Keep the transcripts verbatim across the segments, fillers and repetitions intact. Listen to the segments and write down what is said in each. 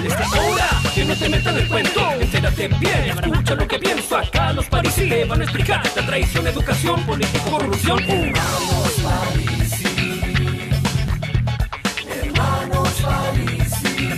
Desde ahora, que no te metan el cuento. Entérate bien, escucha lo que pienso. Acá los Parisi te van a explicar la traición, educación, político, corrupción. Hermanos Parisi, hermanos Parisi.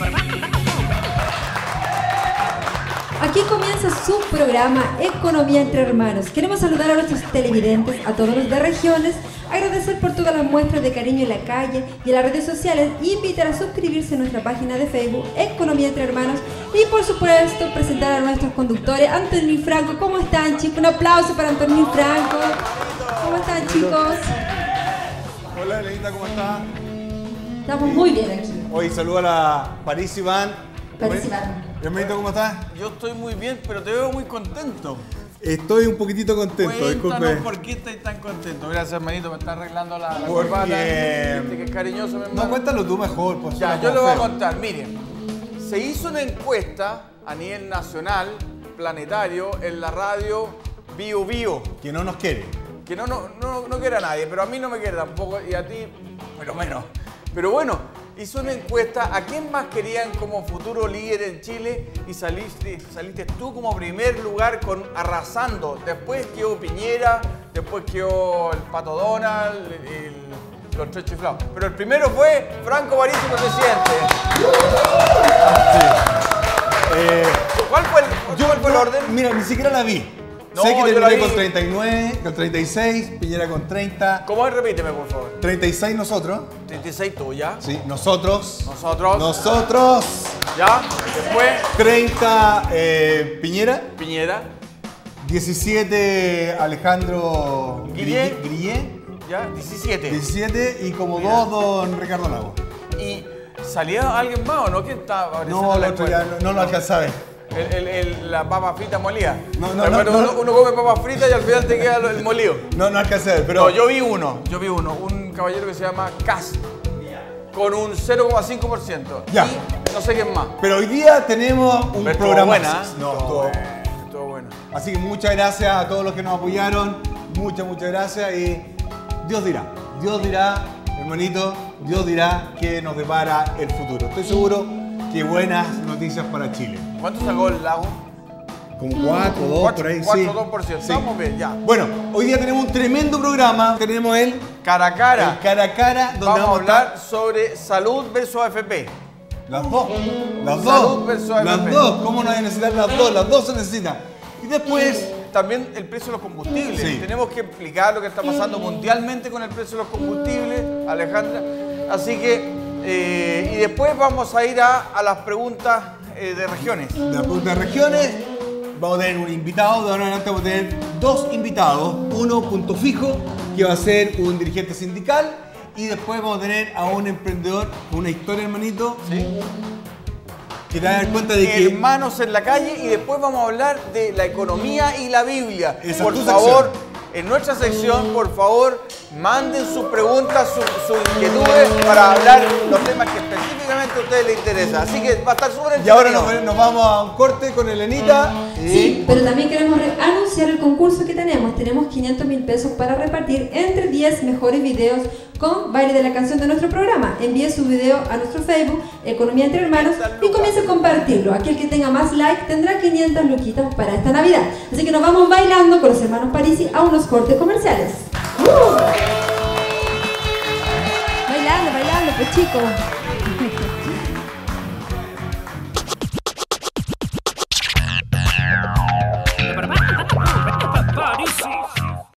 Aquí comienza su programa Economía entre Hermanos. Queremos saludar a nuestros televidentes, a todos los de regiones, agradecer por todas las muestras de cariño en la calle y en las redes sociales y invitar a suscribirse a nuestra página de Facebook Economía entre Hermanos y por supuesto presentar a nuestros conductores. Antonio y Franco, ¿cómo están, chicos? Un aplauso para Antonio y Franco. ¿Cómo están, chicos? Hola, Elenita, ¿cómo estás? Estamos muy bien aquí. Hoy saludo a la Parisi Van. Parisi Van. Bienvenido, ¿cómo estás? Yo estoy muy bien, pero te veo muy contento. Estoy un poquitito contento, Cuéntanos disculpe. por qué estás tan contento. Gracias, hermanito, me está arreglando la, la Porque- corbata. Viste que es cariñoso, mi hermano. No, cuéntalo tú mejor. Pues, Ya, suena yo le como voy a feo. contar. Miren, se hizo una encuesta a nivel nacional, planetario, en la radio Bio Bio. Que no nos quiere. Que no, no, no, no quiere a nadie, pero a mí no me quiere tampoco, y a ti, pero menos. Pero bueno, hizo una encuesta a quién más querían como futuro líder en Chile y saliste, saliste tú como primer lugar con arrasando. Después quedó Piñera, después quedó el Pato Donald, el, el- los tres chiflados. Pero el primero fue Franco Parisi, presidente. Eh, ¿Cuál fue el, cuál fue el orden? Mira, ni siquiera la vi. No, sé que yo terminé la vi. con treinta y nueve, con treinta y seis, Piñera con treinta, ¿Cómo es? Repíteme, por favor. treinta y seis nosotros. treinta y seis tuya. Sí, nosotros. Nosotros. Nosotros. ¿Ya? Después, treinta eh, Piñera. Piñera. diecisiete Alejandro Guillé. Grillé. ¿Ya? diecisiete. diecisiete y como Mira. dos don Ricardo Lago. ¿Y salía alguien más o no? ¿Quién estaba apareciendo No, en la el otro ya encuesta? no, no lo alcanza a ver. El, el, el- la papa frita molida. No, no, Hermano, no, no. uno, uno come papa frita y al final te queda lo- el molido. No, no alcanza a ver, pero No, yo vi uno, yo vi uno, un caballero que se llama Cas, con un cero coma cinco por ciento. Ya. Y no sé quién más. Pero hoy día tenemos un Pero estuvo programa. buena, ¿eh? No, Estuvo estuvo- buena, estuvo buena. Así que muchas gracias a todos los que nos apoyaron. Muchas, muchas gracias. Y Dios dirá, Dios dirá, hermanito, Dios dirá que nos depara el futuro. Estoy seguro que buenas noticias para Chile. ¿Cuánto sacó el lago? Como cuatro, dos, Cuatro- por ahí, cuatro, sí. dos por ciento. Sí. Estamos bien, ya. Bueno, hoy día tenemos un tremendo programa. Tenemos el, Cara a cara. el cara a cara, donde Vamos a vamos, hablar sobre salud versus A F P. las dos. Las Salud dos. versus A F P. Las dos. ¿Cómo no hay que necesitar las dos? Las dos se necesitan. Y después, También el precio de los combustibles. Sí. Tenemos que explicar lo que está pasando mundialmente con el precio de los combustibles, Alejandra. Así que, eh, y después vamos a ir a, a las preguntas eh, de regiones. de la pregunta de regiones, vamos a tener un invitado. De ahora en adelante vamos a tener dos invitados. Uno, punto fijo, que va a ser un dirigente sindical. Y después vamos a tener a un emprendedor con una historia, hermanito, ¿Sí? que te va a dar cuenta de que... Hermanos en la calle y después vamos a hablar de la economía y la Biblia. Esa por es tu favor, sección. en nuestra sección, por favor, manden sus preguntas, sus, sus inquietudes para hablar los temas que específicamente a ustedes les interesan. Así que va a estar súper Y ahora entretenido. nos, nos vamos a un corte con Elenita. y- Sí, pero también queremos re- anunciar el concurso que tenemos. Tenemos quinientos mil pesos para repartir entre diez mejores videos con baile de la canción de nuestro programa. Envíe su video a nuestro Facebook, Economía entre Hermanos, y comience a compartirlo. Aquel que tenga más like tendrá quinientas luquitas para esta Navidad. Así que nos vamos bailando con los hermanos Parisi a unos cortes comerciales. ¡Uh! Bailando, bailando, pues chicos.